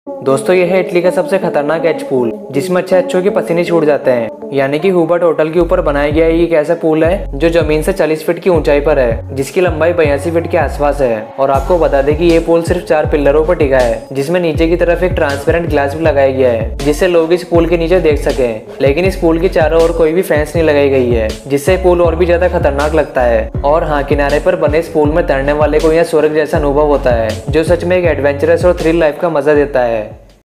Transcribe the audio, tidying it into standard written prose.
दोस्तों यह है इटली का सबसे खतरनाक एच पूल, जिसमें अच्छे अच्छों के पसीने छूट जाते हैं। यानी कि हुबर्ट होटल के ऊपर बनाया गया ये एक ऐसा पूल है जो जमीन से 40 फीट की ऊंचाई पर है, जिसकी लंबाई 82 फीट के आसपास है। और आपको बता दें कि ये पूल सिर्फ 4 पिल्लरों पर टिका है, जिसमें नीचे की तरफ एक ट्रांसपेरेंट ग्लास भी लगाया गया है, जिससे लोग इस पूल के नीचे देख सके। लेकिन इस पूल के चारों ओर कोई भी फेंस नहीं लगाई गई है, जिससे पूल और भी ज्यादा खतरनाक लगता है। और हाँ, किनारे पर बने इस पूल में तैरने वाले को यहाँ स्वर्ग जैसा अनुभव होता है, जो सच में एक एडवेंचरस और थ्रिल लाइफ का मजा देता है।